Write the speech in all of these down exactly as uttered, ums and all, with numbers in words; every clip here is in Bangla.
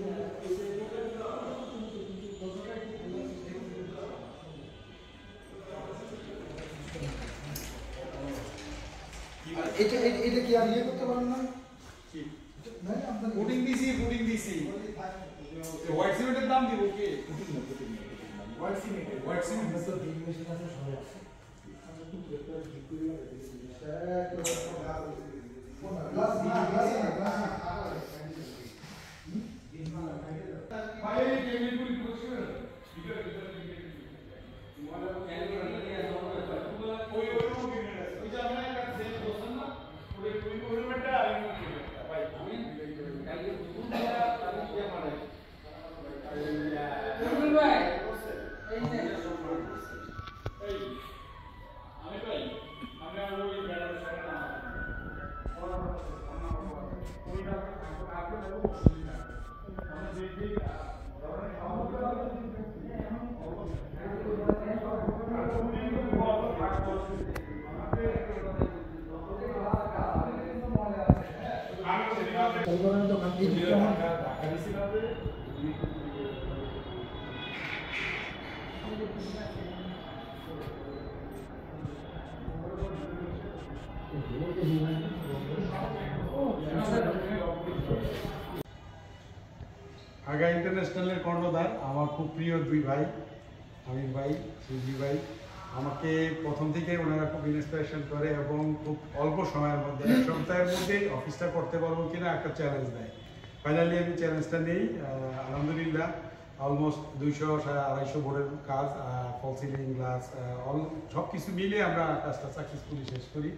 এটা এটা কি আর ইয়ে করতে পারেন না? পুডিং দিছি পুডিং দিছি হোয়াইট সিমেন্টের দাম দিব কি হোয়াইট সিমেন্ট হোয়াইট সিমেন্ট তো তিন মেশিন আছে সব আছে আমি তো পেপার ঠিক করে রেখেছি গ্লাস না গ্লাস না গ্লাস ভাই এই টেবিলগুলি বসে ভিতরে ভিতরে তোমার ক্যালকুলেটর নিয়ে আসো ওই ওই ওই যে আমরা একটা সেল বসন না ওই ওই ওই মেটা আমি ভাই আমি কালকে দুপুরটা আমি কি মানে এই ভাই এই যে এই আমি ভাই আমরা ওই ব্যাটার সাথে না ওইটা আপনি বলুন আমরা দেখি আগা ইন্টারন্যাশনালের কর্ণধার আমার খুব প্রিয় দুই ভাই আমির ভাই সুজি ভাই আমাকে প্রথম থেকে ওনারা খুব ইন্সপিরেশন করে এবং খুব অল্প সময়ের মধ্যে এক সপ্তাহের মধ্যে অফিসটা করতে পারবো কিনা একটা চ্যালেঞ্জ দেয়। ফাইনালি আমি চ্যালেঞ্জটা নেই, আলহামদুলিল্লাহ অলমোস্ট দুইশো আড়াইশো বোর্ডের কাজ, ফল সিলিং গ্লাস অল সব কিছু মিলিয়ে আমরা কাজটা সাকসেসফুলি শেষ করি।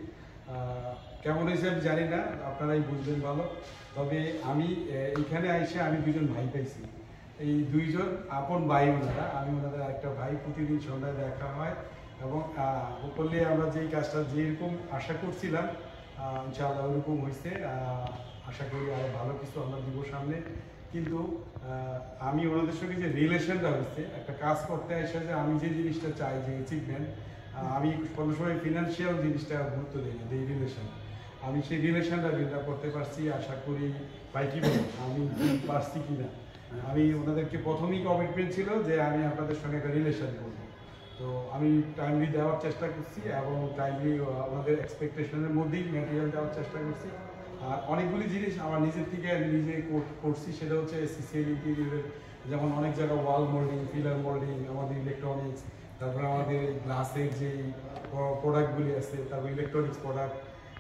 কেমন হয়েছে আমি জানি না, আপনারাই বুঝবেন ভালো। তবে আমি এখানে এসে আমি দুজন ভাই পাইছি, এই দুইজন আপন ভাই ওনারা, আমি ওনাদের আরেকটা ভাই, প্রতিদিন সন্ধ্যায় দেখা হয় এবং করলে আমরা যেই কাজটা যেরকম আশা করছিলাম ইনশাআল্লাহ ওরকম হয়েছে। আশা করি আরও ভালো কিছু আমরা দিব সামনে। কিন্তু আমি ওনাদের সঙ্গে যে রিলেশনটা হয়েছে, একটা কাজ করতে আসে যে আমি যে জিনিসটা চাই, যে অ্যাচিভমেন্ট, আমি কোনো সময় ফিনান্সিয়াল জিনিসটা গুরুত্ব দিই না, এই রিলেশন, আমি সেই রিলেশনটা বিল্ড আপ করতে পারছি। আশা করি ভাই কি বলেন, আমি পারছি কিনা। আমি ওনাদেরকে প্রথমেই কমিটমেন্ট ছিল যে আমি আপনাদের সঙ্গে একটা রিলেশন করবো, তো আমি টাইমলি দেওয়ার চেষ্টা করছি এবং টাইমলি ওনাদের এক্সপেকটেশনের মধ্যেই ম্যাটেরিয়াল দেওয়ার চেষ্টা করছি। আর অনেকগুলি জিনিস আমার নিজের থেকে আমি নিজে করছি, সেটা হচ্ছে সিসিএল ইন্টেরিয়রের, যেমন অনেক জায়গায় ওয়াল মোল্ডিং, পিলার মোল্ডিং, আমাদের ইলেকট্রনিক্স, তারপরে আমাদের গ্লাসের যেই প্রোডাক্টগুলি আছে, তারপর ইলেকট্রনিক্স প্রোডাক্ট,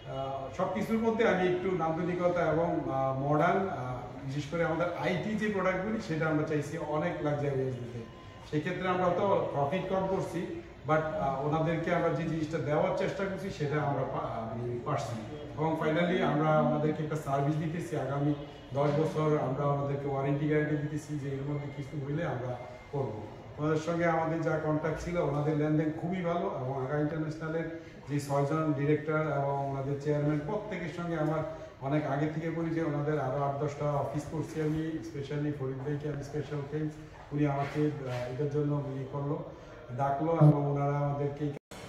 সব কিছুর মধ্যে আমি একটু নান্দনিকতা এবং মডার্ন, বিশেষ করে আমাদের আইটি যে প্রোডাক্টগুলি সেটা আমরা চাইছি অনেক লাক্সারিয়াস দিতে। সেক্ষেত্রে আমরা তো প্রফিট কম করছি, বাট ওনাদেরকে আমরা যে জিনিসটা দেওয়ার চেষ্টা করছি সেটা আমরা পারছি এবং ফাইনালি আমরা আমাদেরকে একটা সার্ভিস দিতেছি। আগামী দশ বছর আমরা আমাদেরকে ওয়ারেন্টি গ্যারান্টি দিতেছি যে এর মধ্যে কিছু হইলে আমরা করবো। ওনাদের সঙ্গে আমাদের যা কন্ট্যাক্ট ছিল, ওনাদের লেনদেন খুবই ভালো এবং আগা ইন্টারন্যাশনালের যে ছয়জন ডিরেক্টর এবং ওনাদের চেয়ারম্যান প্রত্যেকের সঙ্গে আমার অনেক আগে থেকে পরিচয়। ওনাদের আরও আট দশটা অফিস করছি আমি, স্পেশালি ফরিদ ভাইকে আমি স্পেশাল থ্যাঙ্কস, উনি আমাকে এটার জন্য ইয়ে করলো, ডাকলো এবং ওনারা আমাদেরকে।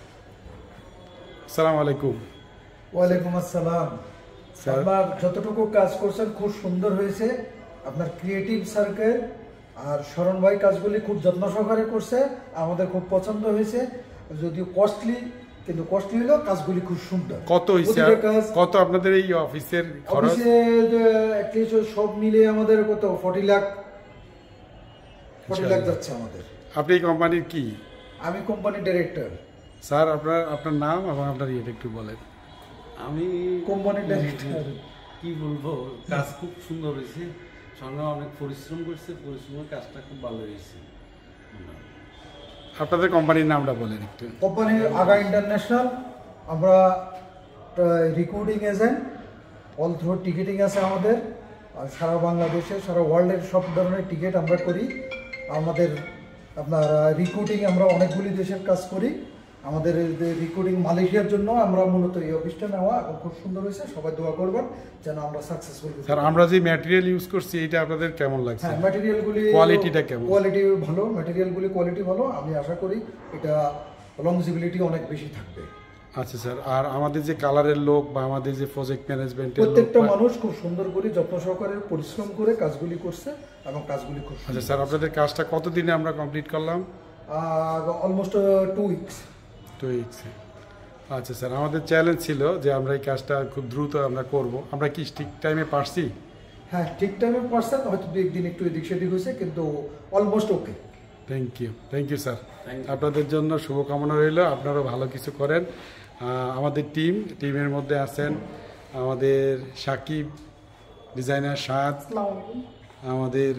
আসসালামু আলাইকুম। ওয়ালাইকুম আসসালাম। আপনার যতটুকু কাজ করছেন খুব সুন্দর হয়েছে, আপনার ক্রিয়েটিভ সার্কেল আর শরণ ভাই কাজগুলি খুব যত্ন সহকারে করছে, আমাদের খুব পছন্দ হয়েছে। যদিও কস্টলি, কিন্তু কস্টলি হলো কাজগুলি খুব সুন্দর। কত হইছে, কত আপনাদের এই অফিসের খরচ? অ্যাটলিস্ট সব মিলে আমাদের কত ফর্টি লাখ ফর্টি লাখ যাচ্ছে আমাদের। আপনি এই কোম্পানির কি? আমি কোম্পানির ডাইরেক্টর। স্যার আপনার আপনার নাম এবং আপনার ইয়েটা একটু বলেন। আমি কোম্পানির ডাইরেক্টর। কি বলবো, কাজ খুব সুন্দর হয়েছে, সঙ্গে অনেক পরিশ্রম করছে, পরিশ্রমের কাজটা খুব ভালো হয়েছে। আপনাদের কোম্পানির নামটা বলেন একটু। কোম্পানি আগা ইন্টারন্যাশনাল, আমরা recruiting agent, all through ticketing আছে আমাদের, আর সারা বাংলাদেশে সারা ওয়ার্ল্ডের সব ধরনের টিকিট আমরা করি। আমাদের আপনার রিক্রুটিং আমরা অনেকগুলি দেশের কাজ করি। আমাদের রিক্রুটিং মালয়েশিয়ার জন্য আমরা মূলত এই অফিসটা নেওয়া, এবং খুব সুন্দর হয়েছে। সবাই দোয়া করবেন যেন আমরা সাকসেসফুল। স্যার আমরা যে ম্যাটেরিয়াল ইউজ করছি এটা আপনাদের কেমন লাগছে? হ্যাঁ, ম্যাটেরিয়ালগুলি কোয়ালিটিটা কেমন? কোয়ালিটি ভালো, ম্যাটেরিয়ালগুলি কোয়ালিটি ভালো। আমি আশা করি এটা লংজিবিলিটি অনেক বেশি থাকবে। আচ্ছা স্যার, আর আমাদের যে কালারের লোক বা আমাদের যে প্রজেক্ট ম্যানেজমেন্টের লোক, প্রত্যেকটা মানুষ খুব সুন্দর করে যত্ন সহকারে পরিশ্রম করে কাজগুলি করছে এবং কাজগুলি খুব আচ্ছা স্যার, আপনাদের কাজটা কতদিনে আমরা কমপ্লিট করলাম? অলমোস্ট টু উইকস টু উইকসে। আচ্ছা স্যার, আমাদের চ্যালেঞ্জ ছিল যে আমরা এই কাজটা খুব দ্রুত আমরা করব, আমরা কি ঠিক টাইমে পারছি? হ্যাঁ, ঠিক টাইমে পারছেন, হয়তো দু একদিন একটু এদিক সেদিক হয়েছে, কিন্তু almost okay. Thank you, thank you sir. আপনাদের জন্য শুভকামনা রইল, আপনারাও ভালো কিছু করেন। আমাদের টিম টিমের মধ্যে আছেন আমাদের সাকিব ডিজাইনার, সাদ, আমাদের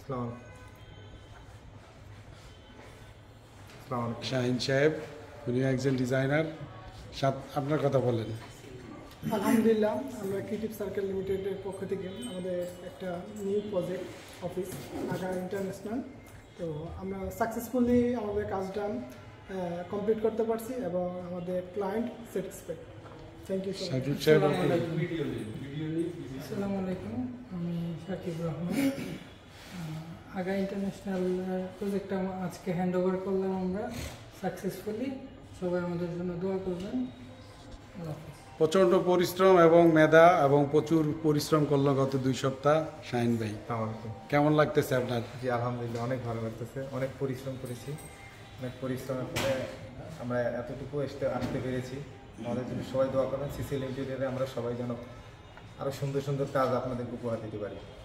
শাহিন সাহেব, উনিও একজন ডিজাইনার। সাদ, আপনার কথা বলেন। আলহামদুলিল্লাহ, আমরা ক্রিয়েটিভ সার্কেল লিমিটেডের পক্ষ থেকে আমাদের একটা new project office Dhaka international, তো আমরা সাকসেসফুলি আমাদের কাজটা কমপ্লিট করতে পারছি এবং আমাদের client satisfied. Thank you. Shakib সাহেব, আসসালামু আলাইকুম, আমি সাকিব রহমান। আগা ইন্টারন্যাশনাল প্রজেক্টটা আজকে হ্যান্ড ওভার করলাম আমরা সাকসেসফুলি। সবাই আমাদের জন্য দোয়া করবেন। আল্লাহ হাফেজ। প্রচণ্ড পরিশ্রম এবং মেধা এবং প্রচুর পরিশ্রম করলো গত দুই সপ্তাহ। শাহিন ভাই, কেমন লাগতেছে আপনার? জি আলহামদুলিল্লাহ, অনেক ভালো লাগতেছে। অনেক পরিশ্রম করেছি, অনেক পরিশ্রমের ফলে আমরা এতটুকু আসতে আসতে পেরেছি। আমাদের জন্য সবাই দোয়া করবেন। সিসিএল ইন্টেরিয়রে আমরা সবাই যেন আরও সুন্দর সুন্দর কাজ আপনাদেরকে উপহার দিতে পারি।